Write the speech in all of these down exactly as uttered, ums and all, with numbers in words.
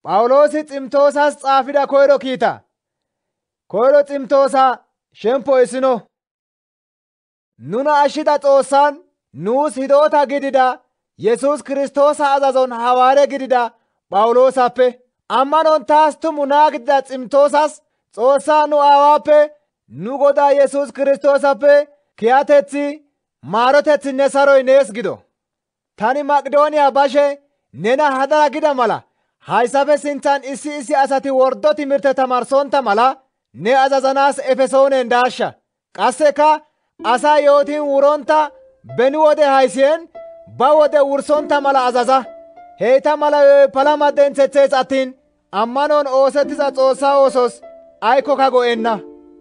Phawuloosi Ximtoosas xaafida koyro kiita. Koyro Ximtoosa shemppo issino. Nuna ashshida Xoossan nuus hidota gidida Yesuus Kiristoosa azazon hawaare gidida Phawuloosappe ammanon taas tumu naa gidida Ximtoosas Xoossaa nu Aawaappe nu Godaa Yesuus Kiristoosappe kiyateththi, maaroteththinne saroy nees gido. Tani Maqidooniya bashe nena hadara gida mala hayssafe sinthan issi issi asati wordo timirte tamarsonta mala ne azazanaas Efesoonen daashsha. Qasseka asaa yootiin wuronta beni wode haysiyen ba wode wursonta mala azaza. Heyta mala yoy palama dentheththees attiin ammanon oosettiza Xoossaa oosos aykkoka go'enna.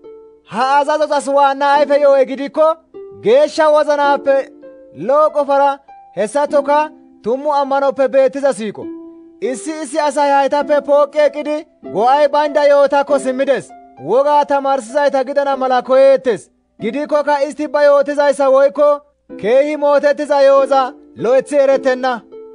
Ha azazozas waanna ayfe yo'oy gidikko geeshsha wozanappe lo''o qofara hessattoka tumu ammanoppe beettiza siiqo. Issi issi asay haytappe pooqqi eqqidi go'ay baynda yootakko simmides. Wogaa tamarsizayta gidana mala koyeettes. Gidikkoka istti ba yootizayssa woykko keehi mootettiza yooza lo'eththi erettenna.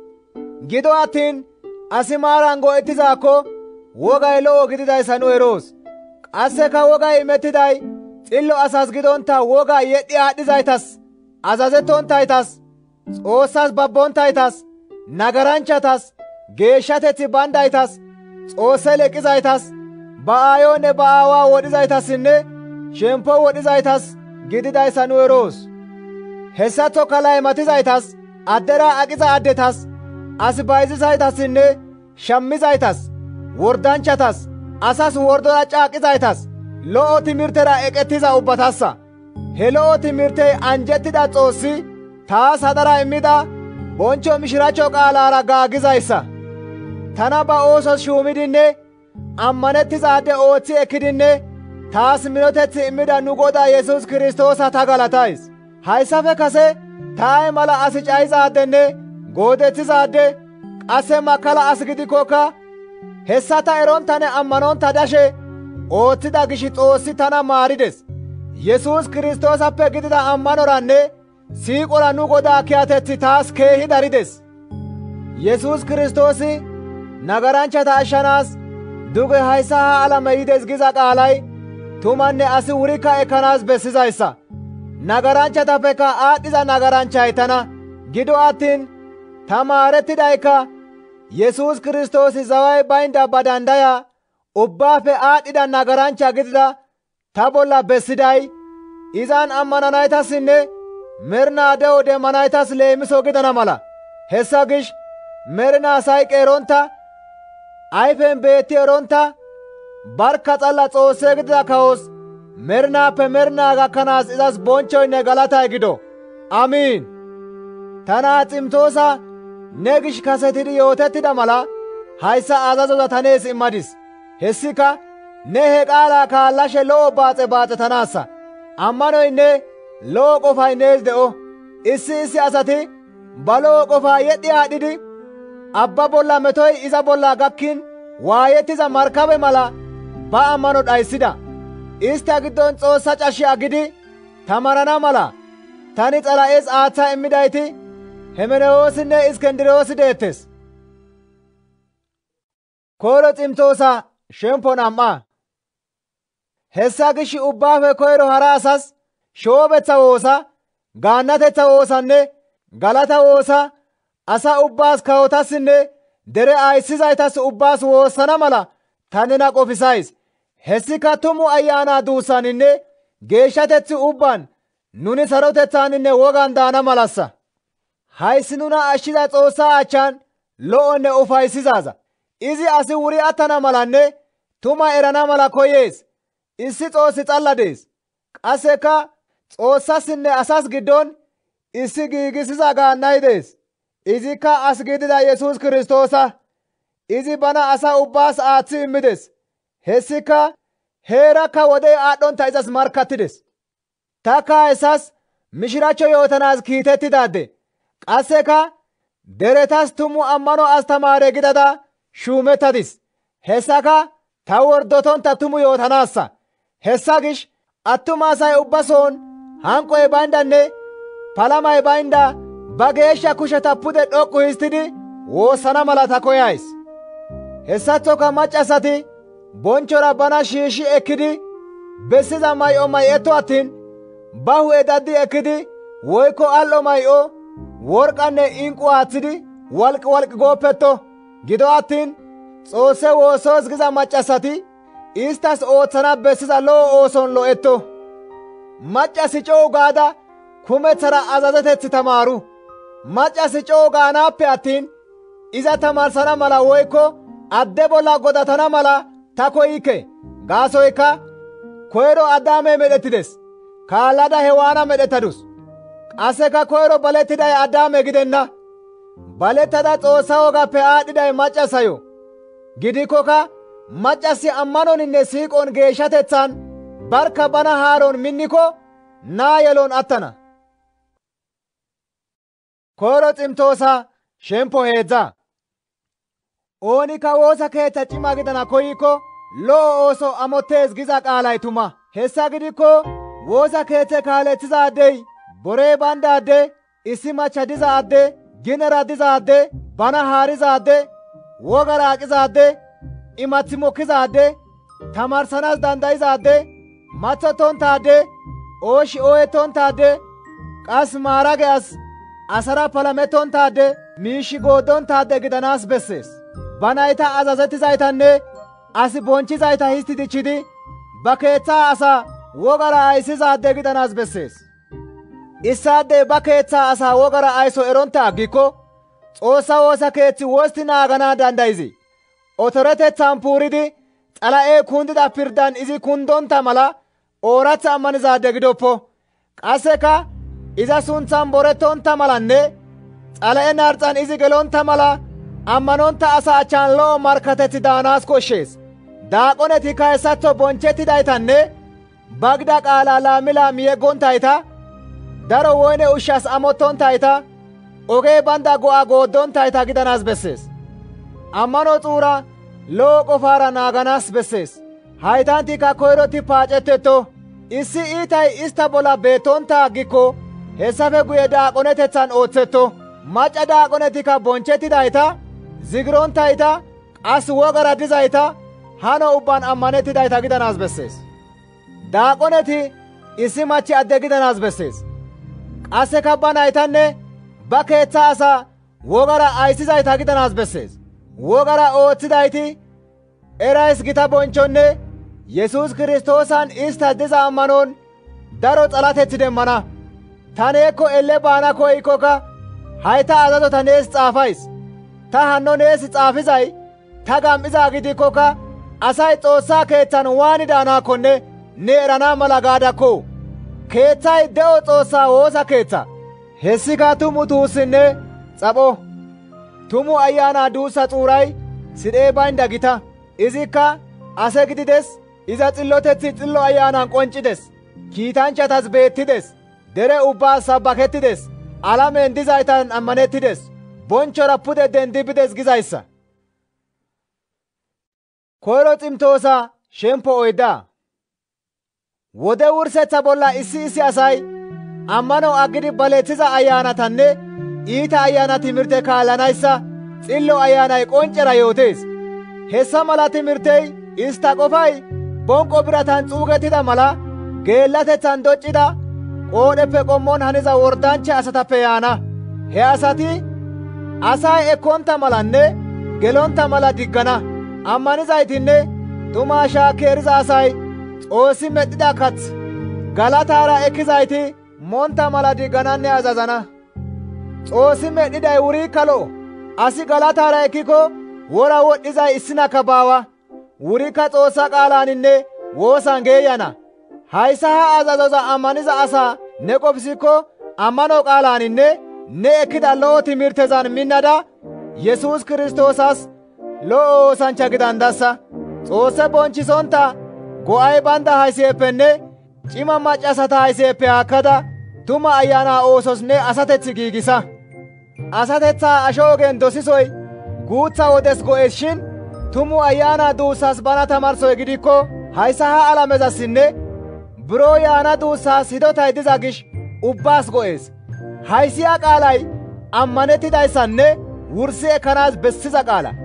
Gido attiin asi maaran go'ettizaakko wogay lo'o gididayssa nu eroos. Qasseka wogay imettiday xillo asas gidonta wogaa yedhdhi aadhdhizaytas, azazettonttaytas, Xoossas babbonttaytas, nagaranchchatas, geeshshateththi bayndaytas, Xoosse leqqizaytas, ba aayonne ba aawaa wodhizaytassinne shemppo wodhizaytas gididayssa nu eroos. Hessaththoka laymatizaytas, addera aqiza addetas, as bayzizaytassinne shammizaytas, wordanchchatas, asas wordora caaqqizaytas, lo'o timirtera eqettiza ubbatassa. He lo'o timirtey anjjettida Xoossi taas hadara immida bonchcho mishiraachcho qaalaara gaagizayssa. Tana ba oosos shuumidinne ammanettizaade ooththi ekkidinne taas minoteththi immida nu Godaa Yesuus Kiristoosa ta galatays. Hayssafe kase ta ay mala as cayizaadenne goodettizaade qasse makkala as gidikkokka hessa ta eronttane ammanonta dashe ooththida gish Xoossi tana maarides. Yesuus Kiristoosappe gidida ammanoranne siiqora nu Godaa kiyateththi taas keehi darides. Yesuus Kiristoosi nagaranchchata ashshanaas duge hayssa ha alame yides giza qaalay tumanne asi wurikka ekkanaas bessizayssa. Nagaranchchatappekka aadhdhiza nagaranchchay tana. Gido attiin ta maarettidaykka Yesuus Kiristoosi zaway baynda ba dandaya ubbaafe aadhdhida nagaranchcha gidida ta bolla bessiday izan ammananaytassinne mernaa de'o demmanaytas leemiso gidana mala. Hessa gish mernaa sayqi eronta, ayfen beetti eronta, barkka xalla Xoosse gidida kawos mernaappe mernaa gakkanaas izas bonchchoynne galatay gido. Amiin. Tana Ximtoosa ne gish kasetidi yootettida mala hayssa azazoza ta nees immadis. Hessika ne he qaalaa kaallashe lo'o baaxe baaxetanaassa. Ammanoynne lo'o qofay nees de'o. Issi issi asati ba lo'o qofaa yedhdhi aadhdhidi abba bolla metoy iza bolla gakkin waayettiza markabe mala ba ammano dhayssida. Istta giddon Xoossa cashshi aggidi tamarana mala tani Xala'es aaththa immidayti Hemenewoosinne Iskendiroosi deettes. Koyro Ximtoosa shemppo nam'a. Hessa gish ubbaafe koyro hara asas shoobetha woosa, gaannatetha woosanne galata woosa asa ubbaas kawotassinne dere ayssizaytas ubbaas woossana mala ta nena qofisays. Hessika tumu ayyaana duussaninne geeshshateththi ubbaan nuni sarotethaaninne wogan daana malassa. Hayssi nuna ashshiza Xoossaa achchan lo'onne ufayssizaaza. Izi asi wuri attana malanne tuma erana mala koyees. Issi Xoossi xalla dees. Qasseka Xoossassinne asas giddon issi giigissiza gaannay dees. Izikka as gidida Yesuus Kiristoosa. Izi bana asa ubbaas aaththi immides. Hessika heerakka wodey aadhdhonta izas markkattides. Taakka hayssas mishiraachcho yootanaas kiitettidaade. Qasseka deretas tumu ammano astamaare gidada shuumettadis. Hessaka ta wordotonta tumu yootanaassa. Hessa gish attuma asay ubbason hanqoy bayndanne palamay baynda ba geeshsha kusheta pude dhoqqu histidi woossana mala ta koyays. Hessaththoka maccasati bonchchora bana shiishshi ekkidi bessiza may7o may7etto attiin ba hu7e daddi ekkidi woykko al7o may7o worqqanne inqqu aaththidi walqi walqi gooppetto. Gido attiin Xoosse woosos giza maccasati isttas ooththana bessiza lo7o ooson lo7etto. Maccasi coo gaada kumeththara azazeteth tamaaru. Maccasi coo gaanaappe attiin iza tamaarsana mala woykko adde bolla godatana mala ta koykke. Gaasoykka koyro Addaame medhettides; kaallada Hewaana medhettadus. Qasseka koyro balettiday Addaame gidenna; balettada Xoossa wogappe aadhdhiday maccasayo. Gidikkoka maccasi ammanoninne siiqon geeshshateththan barkka bana haaron minniko naa yelon attana. Koyro Ximtoosa shemppo heedza. Oonikka woosa keeththa cima gidana koykko lo7o ooso amottees giza qaalay tuma. Hessa gidikko woosa keeththe kaaleththizaadey borey bayndaade, issi machcha dizaade, ginera dizaade, bana haarizaade, wogara aqizaade, imaththi mokkizaade, tamaarsanaas dandayzaade, maththottontaade, ooshi ooyettontaade, qas maarage as asara palamettontaade, miishshi gooddontaade gidanaas bessees. Ba nayta azazettizaytanne as bonchchizayta histti dichchidi ba keeththaa asaa wogara ayssizaade gidanaas bessees. Issaadey ba keeththaa asaa wogara ayso eronta aggikko Xoossa woosa keeththi wostti naagana dandayzee? Otoreteththan puuridi Xala7ee kundida pirdan izi kundonta mala ooratha ammanizaade gidoppo. Qasseka iza sunthan borettonta malanne Xala7e narxan izi gelonta mala ammanonta asa achchan lo7o markkateththi daanaas koshshees. Daaqonetikka hessaththo bonchchettidaytanne bagda qaala laami laami yeggontayta, daro woyne ushshas amottontayta, ogey baynda go'a gooddontayta gidanaas bessees. Ammano xuura lo7o qofaara naaganaas bessees. Haytanttikka koyrotti paacettetto. Issi iitay istta bolla beettonta aggikko hessafe guye daaqoneteththan oothetto. Macca daaqonetikka bonchchettidayta, zigirontayta, qas wogara dizayta, hano ubban ammanettidayta gidanaas bessees. Daaqoneti issi machchi adde gidanaas bessees. Qasseka ba naytanne ba keeththa asaa wogara ayssizayta gidanaas bessees. Wogara ooththidayti erays gita bonchchonne Yesuus Kiristoosan isttas diza ammanon daro xalateththi demmana. Ta neekko elle baana koykkoka hayta azazota nees xaafays. Ta hanno nees xaafizay ta gam7izaa gidikkoka asay Xoossaa keeththan waani daanaakkonne ne erana mala gaadakko. Keeththay de7o Xoossaa woosa keeththa. Hessika tumu tuussinne xapho. Tumu ayyaana duussa xuuray sidhee baynda gita. Izikka ase gidides, iza xilloteththi xillo ayyaanan qonccides. Kiitanchchatas beettides. Dere ubbaas sabbakettides. Alamen dizaytan ammanettides. Bonchchora pude dendi bides gizayssa. Koyro Ximtoosa shemppo oydda. Wode wursetha bolla issi issi asay ammano aggidi baleththiza ayyaanatanne iita ayyaana timirte kaallanayssa xillo ayyaanay qonccera yootees. Hessa mala timirtey istta qofay bonqo biratan xuugettida mala geellatethan doccida qoodheppe qommon haniza wordanchcha asatappe yaana. He asati asay ekkonta malanne gelonta mala diggana. Ammanizaytinne xumaa shaakki eriza asay Xoossi medhdhida kath galataara ekkizayti monta mala diggananne azazana. Xoossi medhdhiday wurikka lo7o. Asi galataara ekkiko wora wodhizay issinakka baawa. Wurikka Xoossa qaalaaninne woosan geeyana. Hayssa ha azazoza ammaniza asaa ne qofsikko ammano qaalaaninne ne ekkida lo7o timirtezan minnada Yesuus Kiristoosas lo7o oosanchcha gidandassa. Xoosse bonchchisonta go7ay baynda hayseeppenne cima maccasata hayseeppe haakkada tuma ayyaana oosos ne asateth giigisa. Asatethaa asho ogen dosisoy guutha wodes go7es shin tumu ayyaana duussas bana tamarsoy gidikko hayssa ha alamezassinne buro yaana duussas hidotay diza gish ubbaas go7ees. Haysiya qaalay ammanettidayssanne wursi ekkanaas bessiza qaala.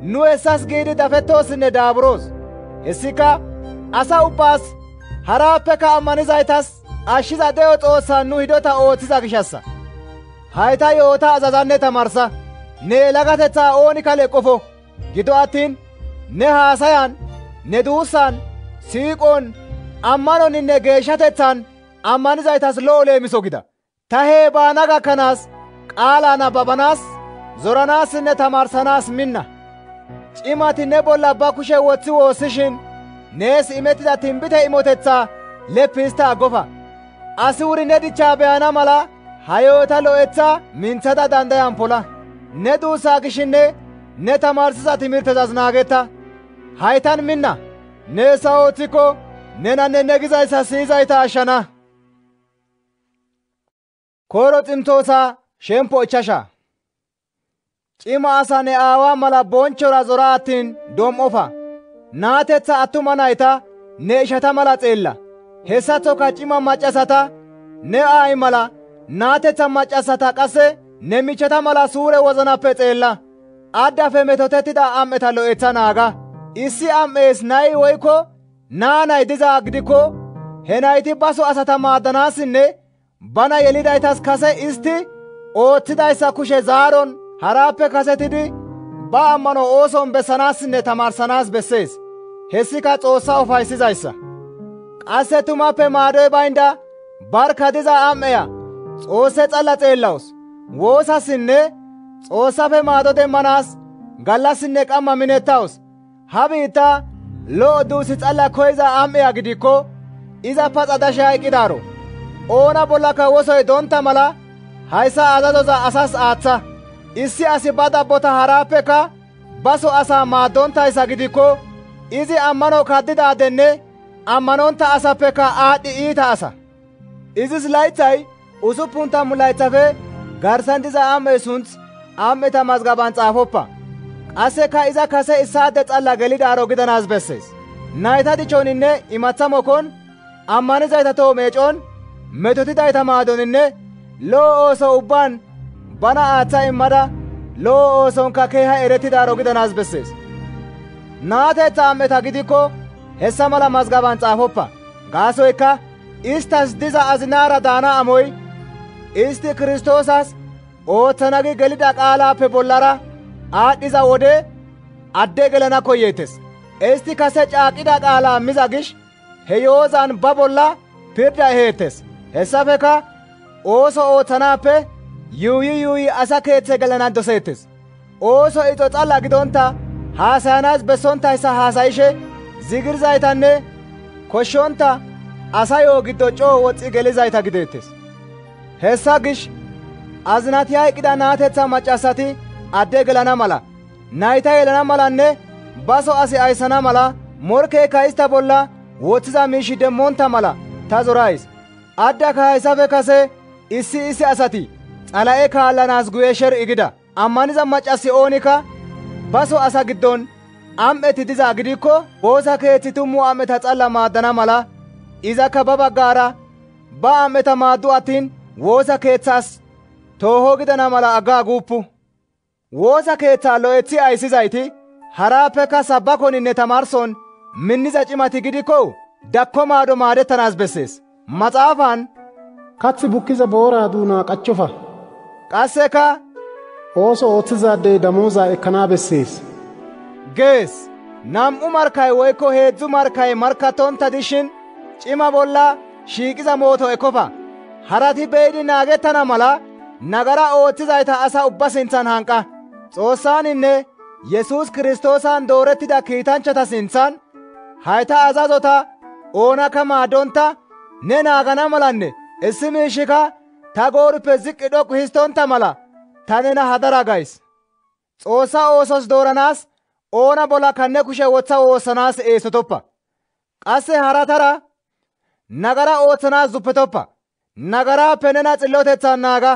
nu hessas giidi dafettoosinne daaburoos. Hessika asa ubbaas haraappeka ammanizaytas ashshiza de7o Xoossaan nu hidota ooththiza gishassa. Hayta yoota azazanne tamarsa. Ne yelagateththaa oonikka leqqofo. Gido attiin ne haasayan, ne duussan, siiqon, ammanoninne geeshshateththan ammanizaytas lo7o leemiso gida. Ta hee baana gakkanaas qaalaa nababanaas, zoranaassinne tamarsanaas minna. Cimati ne bolla ba kushe woththi woossishin nees imettida tinbite imoteththaa leppi histta aggofa. Asi wuri ne dichchaa be7ana mala ha yoota lo7eththa minththada dandayan pola. Ne duussaa gishinne ne tamarsiza timirtezas naagetta. Haytan minna. Ne hessa ooththiko nenanne ne gizayssa siyizayta ashshana. Koyro Ximtoosa shemppo ichchasha. Cima asa ne aawa mala bonchchora zora attiin dom7ofa. Naateththa attuma nayta ne ishata mala xeella. Hessaththoka cima maccasata ne aayi mala, naateththa maccasata qasse ne michcheta mala suure wozanappe xeella. Addafe metotettida am7eta lo7eththa naaga. Issi am7ees nayi woykko naa nay dizaa gidikko he nayti baso asata maaddanaassinne bana yelidaytas kase istti ooththidayssa kushe zaaron haraappe kasetidi ba ammano ooson bessanaassinne tamarsanaas bessees. Hessika Xoossa ufayssizayssa. Qasse tumappe maadoy baynda barka diza am7eya Xoosse xalla xeellawus. Woosassinne Xoossafe maado demmanaas gallassinne qamma minettawus. Ha biittaa lo7o duussi xalla koyza am7eya gidikko iza paxa dashe hayqqidaaro. Oona bollaka wosoy donta mala hayssa azazoza asas aaththa. Issi asi ba dabbota haraappeka baso asaa maaddonttayssa gidikko izi ammano kaddidaadenne ammanonta asappeka aadhdhi iita asa. Izis laythay usuppun tammu laythafe garsan diza am7e sunth am7eta mazgaban xaafoppa. Qasseka iza kase issaade xalla gelidaaro gidanaas bessees. Nayta dichoninne imatha mokon, ammanizayta toho meecon, metotidayta maadoninne lo7o ooso ubbaan bana aaththa immada lo7o oosonka keeha erettidaaro gidanaas bessees. Naateththa am7eta gidikko hessa mala mazgaban xaafoppa. Gaasoykka isttas diza azinaara daana amoy isti Kiristoosas ooththana gi gelida qaalaappe bollara aadhdhiza wode adde gelana koyeettes. Isti kase caaqida qaalaa miza gish he yoozan ba bolla pirda eheettes. Hessafeka ooso ooththanaappe yuuyi yuuyi asa keethe gelana doseettes. Ooso ixo xalla gidonta haasayanaas bessonttayssa haasayishe zigirzaytanne koshshonta asayoo giddo coo woxxi gelizayta gideettes. Hessa gish azinati hayqqida naateththa maccasati adde gelana mala, nayta yelana malanne baso asi ayssana mala, morkeeka ista bolla woththiza miishi demmonta mala ta zorays. Addaka hayssafe kase issi issi asati xala7e kaallanaas guye sher7i gida. Ammaniza maccasi oonikka baso asa giddon am7eti dizaa gidikko woosa keeththi tummu am7eta xalla maaddana mala izakka ba baggaara ba am7eta maaddu attiin woosa keeththas tooho gidana mala aggaaguuppu. Woosa keeththaa lo7eththi ayssizayti haraappeka sabbakoninne tamarson minniza cimati gidikko dakko maado maadettanaas bessees. Maxaafan kath bukkiza booraa duunaa qachchofa. Qasseka ooso ooththizaadey damooza ekkana bessees gees. Nam7u markkay woykko heedzdzu markkay markkattonta dishin cima bolla shiiqiza mooto ekofa. Harati be7idi naagettana mala nagara ooththizayta asa ubba sinthan hanqa. Xoossaaninne Yesuus Kiristoosan doorettida kiitanchchata sinthan hayta azazota oonakka maaddonta ne naagana malanne issi miishshika ta goorippe ziqqi dhoqqu histtonta mala ta nena hadara gays. Xoossa oosos dooranaas oona bollaka ne kushe wotha woossanaas eesotoppa. Qasse haratara nagara ooththanaas zuppetoppa. Nagaraappe nena xilloteththan naaga.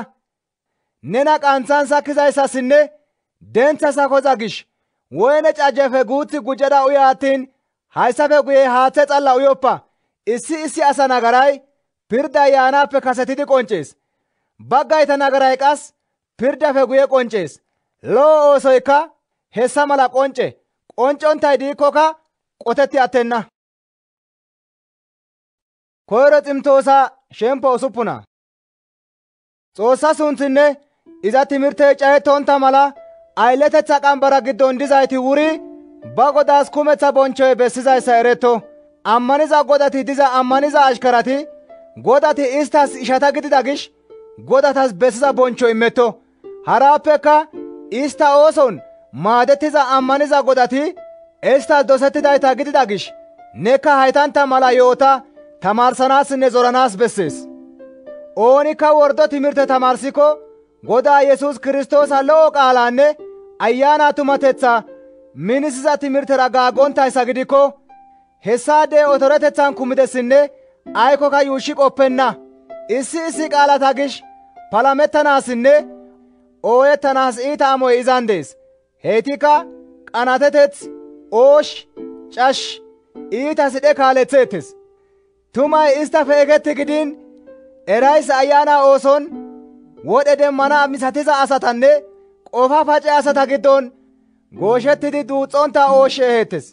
Nena qanthan sakkizayssassinne denththa sakoza gish woyne cajjefe guuththi gujjada uya attiin hayssafe guye haathe xalla uyoppa. Issi issi asa nagaray pirday yaanaappe kasetidi qonccees. Baggayta nagaray qas pirdafe guye qonccees. Lo7o oosoykka hessa mala qoncce qoncconttay diikkoka qotetti attenna. Koyro Ximtoosa shemppo usuppuna. Xoossa sunthinne iza timirtey cayettonta mala aylletetha qambara giddon dizayti wuri ba Godaas kumetha bonchchoy bessizayssa eretto. Ammaniza godati diza ammaniza ashkarati godati istas ishata gidida gish godatas bessiza bonchcho immetto. Harappeka ista ooson maadettiza ammaniza godati istas dosettidayta gidida gish nekka haytanta mala yoota tamaarsanaassinne zoranaas bessees. Oonikka wordo timirte tamaarsiko Godaa Yesuus Kiristoosa lo'o qaalaanne ayyaana tumatetha minisiza timirtera gaaggonttayssa gidikko hessaadey otoretethan kumidessinne aykkoka yuushshi qoppenna. Issi issi qaalata gish palamettanaassinne ooyettanaas iita amoy izan dees. Heytikka qanaateteth, oosh, cash, iita sidhe kaalethteettes. Tumay istafe eketti gidiin erays ayyaana ooson wodhe demmana misatiza asatanne qofa pace asata giddon gooshettidi duuxxonta oosh eheettes.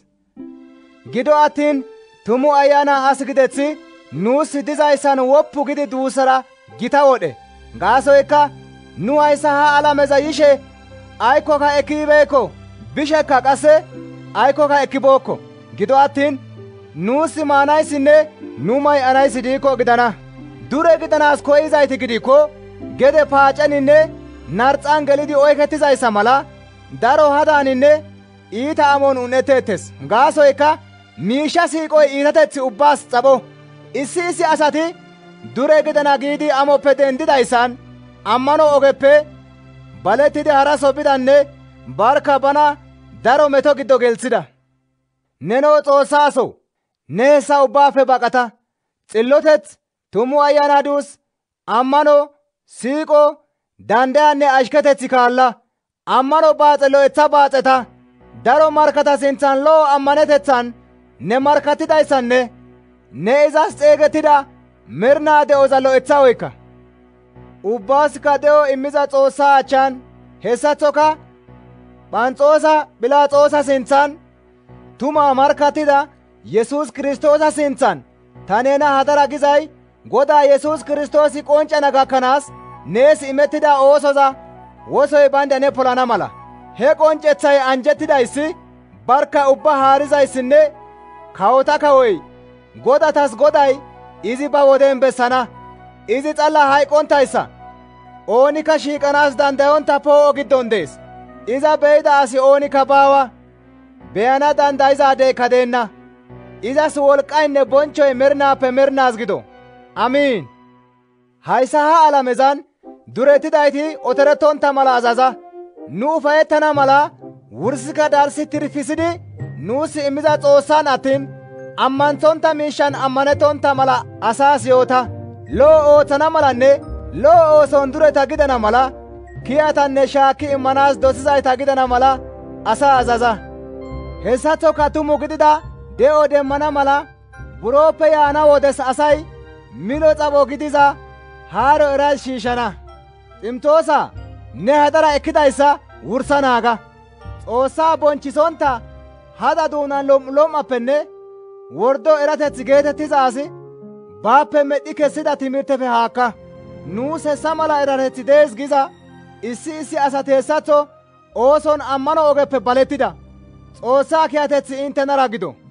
Gido attiin tumu ayyaana as gidethi nuus dizayssan woppu gidi duussara gita wodhe. Gaasoykka nu hayssa ha alameza yishe aykkoka ekkibeekko bishekka qasse aykkoka ekkibookko. Gido attiin nuus maanayssinne nu may7anayssi diikko gidana. Dure gidanaas koyizayti gidikko gede paaceninne narxan gelidi oykettizayssa mala daro hadaaninne iita amon un7etteettes. Gaasoykka miishsha siiqoy iitateth ubbaas xapho. Issi issi asati dure gidana giidi amoppe dendidayssan ammano ogeppe balettidi haraso bidanne barka bana daro meto giddo gelthida. Nenoo Xoossa aso, ne hessa ubbaafe baqata. Xilloteth, tumu ayyaana duus, ammano, siiqo, dandayanne ashketeth kaalla. Ammano baaxe lo7etha baaxeta. Daro markata sinthan lo7o ammanetethan ne markkattidayssanne ne izas xeegettida mernaa de7oza lo7etha oykka. Ubbaasikka de7o immiza Xoossaa achchan hessaththoka Phanxoosa Philaxoosa sinthan tumaa markkattida Yesuus Kiristoosa sinthan ta nena hadara gizay Godaa Yesuus Kiristoosi qonccana gakkanaas nees imettida oosoza wosoy baynda ne polana mala. He qonccethay anjjettidayssi barka ubba haarizayssinne kawota kawoy godatas goday izi ba woden bessana. Izi xalla hayqqonttayssa oonikka shiiqanaas dandayonta poo7o giddon dees. Iza be7ida asi oonikka baawa, beyana dandayizaadeykka deenna. Izas wolqqaynne bonchchoy mernaappe mernaas gido. Amiin. Hayssa ha alamezan durettidayti otorettonta mala azaza. Nu ufayettana mala wursika darssi tirfisidi nuus immiza Xoossan attin ammanththonta miishshan ammanettonta mala asaas yoota. Lo7o ooththana malanne lo7o ooson dureta gidana mala kiyatanne shaakki immanaas dosizayta gidana mala asaa azaza. Hessaththoka tumu gidida de7o demmana mala burooppe yaana wodes asay mino xapho gidiza haaro eras shiishshana. Ximtoosa, ne hadara ekkidayssa wursa naaga. Xoossaa bonchisonta hada duunan lom7lom7appenne wordo erateth geetettiza asi baappe medhdhi kessida timirtefe haakka. Nuus hessa mala erateththi dees giza issi issi asati hessaththo ooson ammano ogeppe balettida. Xoossaa kiyateththi inttenara gido.